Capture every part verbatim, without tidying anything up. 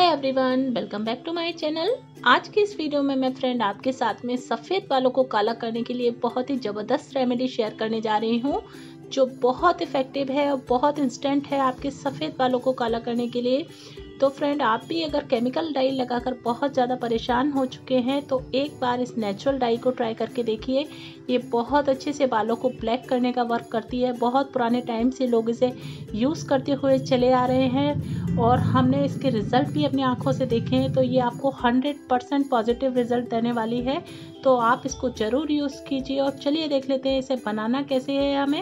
Everyone, welcome back to my channel. आज की इस वीडियो में मैं फ्रेंड आपके साथ में सफ़ेद बालों को काला करने के लिए बहुत ही ज़बरदस्त रेमेडी शेयर करने जा रही हूँ, जो बहुत इफ़ेक्टिव है और बहुत इंस्टेंट है आपके सफ़ेद बालों को काला करने के लिए। तो फ्रेंड, आप भी अगर केमिकल डाई लगाकर बहुत ज़्यादा परेशान हो चुके हैं तो एक बार इस नेचुरल डाई को ट्राई करके देखिए। ये बहुत अच्छे से बालों को ब्लैक करने का वर्क करती है। बहुत पुराने टाइम से लोग इसे यूज़ करते हुए चले आ रहे हैं और हमने इसके रिज़ल्ट भी अपनी आंखों से देखे हैं। तो ये आपको हंड्रेड परसेंट पॉजिटिव रिज़ल्ट देने वाली है, तो आप इसको ज़रूर यूज़ कीजिए। और चलिए देख लेते हैं इसे बनाना कैसे है। हमें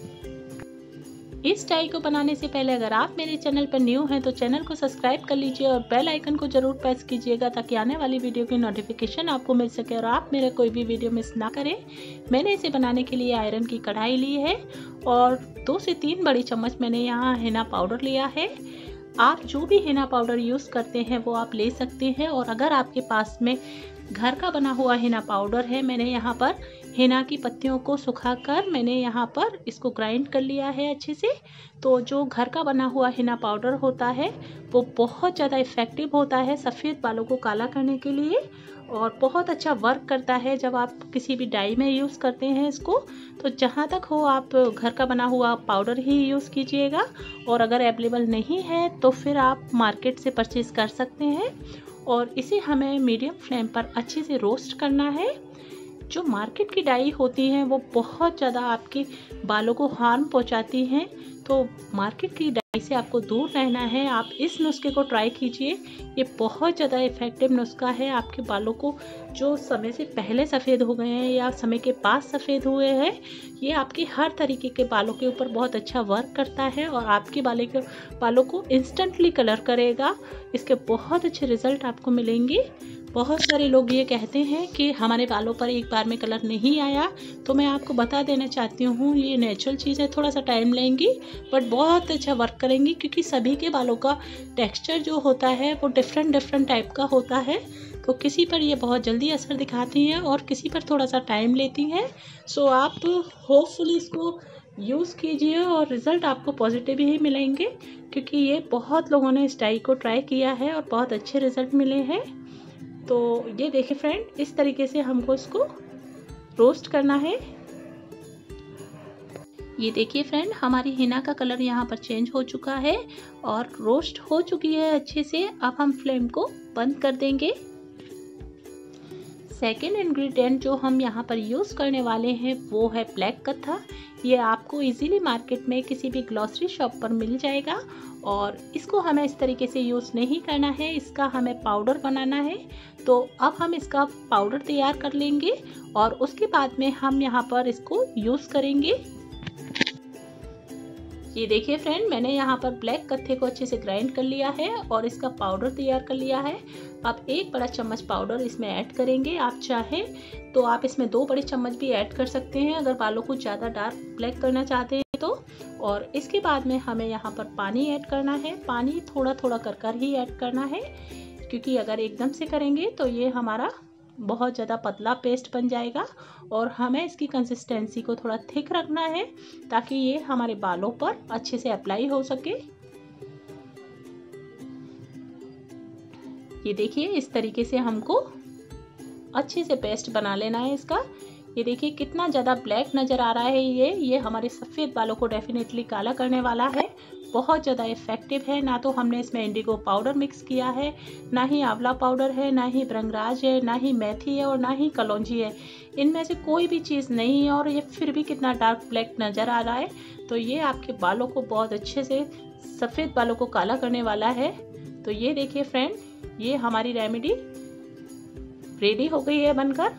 इस डाई को बनाने से पहले अगर आप मेरे चैनल पर न्यू हैं तो चैनल को सब्सक्राइब कर लीजिए और बेल आइकन को जरूर प्रेस कीजिएगा, ताकि आने वाली वीडियो की नोटिफिकेशन आपको मिल सके और आप मेरा कोई भी वीडियो मिस ना करें। मैंने इसे बनाने के लिए आयरन की कढ़ाई ली है और दो से तीन बड़ी चम्मच मैंने यहाँ हिना पाउडर लिया है। आप जो भी हिना पाउडर यूज़ करते हैं वो आप ले सकते हैं। और अगर आपके पास में घर का बना हुआ हिना पाउडर है, मैंने यहाँ पर हिना की पत्तियों को सुखाकर मैंने यहाँ पर इसको ग्राइंड कर लिया है अच्छे से। तो जो घर का बना हुआ हिना पाउडर होता है वो बहुत ज़्यादा इफ़ेक्टिव होता है सफ़ेद बालों को काला करने के लिए और बहुत अच्छा वर्क करता है जब आप किसी भी डाई में यूज़ करते हैं इसको। तो जहाँ तक हो आप घर का बना हुआ पाउडर ही यूज़ कीजिएगा, और अगर अवेलेबल नहीं है तो फिर आप मार्केट से परचेज़ कर सकते हैं। और इसे हमें मीडियम फ्लेम पर अच्छे से रोस्ट करना है। जो मार्केट की डाई होती हैं वो बहुत ज़्यादा आपके बालों को हार्म पहुंचाती हैं, तो मार्केट की डाई से आपको दूर रहना है। आप इस नुस्खे को ट्राई कीजिए, ये बहुत ज़्यादा इफ़ेक्टिव नुस्खा है। आपके बालों को जो समय से पहले सफ़ेद हो गए हैं या समय के बाद सफ़ेद हुए हैं, ये आपके हर तरीके के बालों के ऊपर बहुत अच्छा वर्क करता है और आपके बालों के बालों को इंस्टेंटली कलर करेगा। इसके बहुत अच्छे रिज़ल्ट आपको मिलेंगे। बहुत सारे लोग ये कहते हैं कि हमारे बालों पर एक बार में कलर नहीं आया, तो मैं आपको बता देना चाहती हूँ ये नेचुरल चीज़ है, थोड़ा सा टाइम लेंगी बट बहुत अच्छा वर्क करेंगी, क्योंकि सभी के बालों का टेक्सचर जो होता है वो डिफरेंट डिफरेंट टाइप का होता है। तो किसी पर ये बहुत जल्दी असर दिखाती हैं और किसी पर थोड़ा सा टाइम लेती हैं। सो आप होपफुली इसको यूज़ कीजिए और रिज़ल्ट आपको पॉजिटिव ही मिलेंगे, क्योंकि ये बहुत लोगों ने इस डाई को ट्राई किया है और बहुत अच्छे रिज़ल्ट मिले हैं। तो ये देखिए फ्रेंड, इस तरीके से हमको इसको रोस्ट करना है। ये देखिए फ्रेंड, हमारी हिना का कलर यहाँ पर चेंज हो चुका है और रोस्ट हो चुकी है अच्छे से। अब हम फ्लेम को बंद कर देंगे। सेकेंड इंग्रेडिएंट जो हम यहाँ पर यूज़ करने वाले हैं वो है ब्लैक कत्था। ये आपको इजीली मार्केट में किसी भी ग्लॉसरी शॉप पर मिल जाएगा और इसको हमें इस तरीके से यूज़ नहीं करना है, इसका हमें पाउडर बनाना है। तो अब हम इसका पाउडर तैयार कर लेंगे और उसके बाद में हम यहाँ पर इसको यूज़ करेंगे। ये देखिए फ्रेंड, मैंने यहाँ पर ब्लैक कत्थे को अच्छे से ग्राइंड कर लिया है और इसका पाउडर तैयार कर लिया है। अब एक बड़ा चम्मच पाउडर इसमें ऐड करेंगे। आप चाहें तो आप इसमें दो बड़े चम्मच भी ऐड कर सकते हैं अगर बालों को ज़्यादा डार्क ब्लैक करना चाहते हैं तो। और इसके बाद में हमें यहाँ पर पानी ऐड करना है। पानी थोड़ा थोड़ा कर कर ही ऐड करना है, क्योंकि अगर एकदम से करेंगे तो ये हमारा बहुत ज़्यादा पतला पेस्ट बन जाएगा और हमें इसकी कंसिस्टेंसी को थोड़ा थिक रखना है ताकि ये हमारे बालों पर अच्छे से अप्लाई हो सके। ये देखिए, इस तरीके से हमको अच्छे से पेस्ट बना लेना है इसका। ये देखिए कितना ज़्यादा ब्लैक नज़र आ रहा है। ये ये हमारे सफ़ेद बालों को डेफिनेटली काला करने वाला है। बहुत ज़्यादा इफ़ेक्टिव है। ना तो हमने इसमें इंडिगो पाउडर मिक्स किया है, ना ही आंवला पाउडर है, ना ही भृंगराज है, ना ही मेथी है और ना ही कलौंजी है। इनमें से कोई भी चीज़ नहीं है और ये फिर भी कितना डार्क ब्लैक नज़र आ रहा है। तो ये आपके बालों को बहुत अच्छे से सफ़ेद बालों को काला करने वाला है। तो ये देखिए फ्रेंड, ये हमारी रेमेडी रेडी हो गई है बनकर।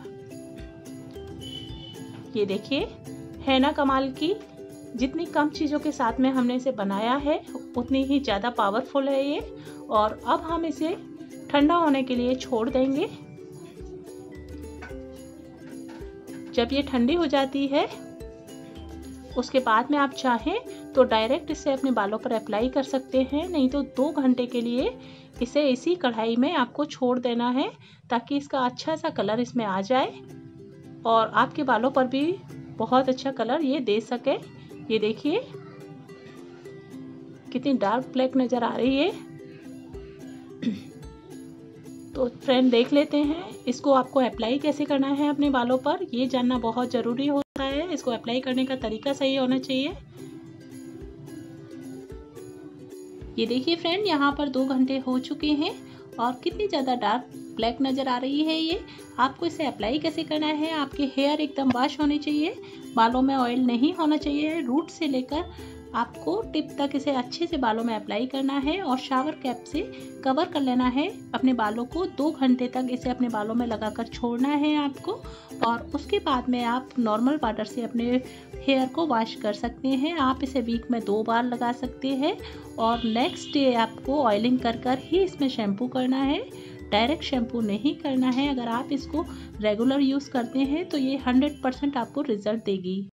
ये देखिए, है ना कमाल की। जितनी कम चीज़ों के साथ में हमने इसे बनाया है उतनी ही ज़्यादा पावरफुल है ये। और अब हम इसे ठंडा होने के लिए छोड़ देंगे। जब ये ठंडी हो जाती है उसके बाद में आप चाहें तो डायरेक्ट इसे अपने बालों पर अप्लाई कर सकते हैं, नहीं तो दो घंटे के लिए इसे इसी कढ़ाई में आपको छोड़ देना है ताकि इसका अच्छा सा कलर इसमें आ जाए और आपके बालों पर भी बहुत अच्छा कलर ये दे सके। ये देखिए कितनी डार्क ब्लैक नज़र आ रही है। तो फ्रेंड देख लेते हैं इसको आपको अप्लाई कैसे करना है अपने बालों पर, ये जानना बहुत ज़रूरी होता है। इसको अप्लाई करने का तरीका सही होना चाहिए। ये देखिए फ्रेंड, यहाँ पर दो घंटे हो चुके हैं और कितनी ज़्यादा डार्क ब्लैक नज़र आ रही है ये। आपको इसे अप्लाई कैसे करना है, आपके हेयर एकदम वॉश होने चाहिए, बालों में ऑयल नहीं होना चाहिए। रूट से लेकर आपको टिप तक इसे अच्छे से बालों में अप्लाई करना है और शावर कैप से कवर कर लेना है अपने बालों को। दो घंटे तक इसे अपने बालों में लगाकर छोड़ना है आपको और उसके बाद में आप नॉर्मल वाटर से अपने हेयर को वॉश कर सकते हैं। आप इसे वीक में दो बार लगा सकते हैं और नेक्स्ट डे आपको ऑयलिंग कर कर ही इसमें शैम्पू करना है, डायरेक्ट शैम्पू नहीं करना है। अगर आप इसको रेगुलर यूज़ करते हैं तो ये हंड्रेड परसेंट आपको रिजल्ट देगी।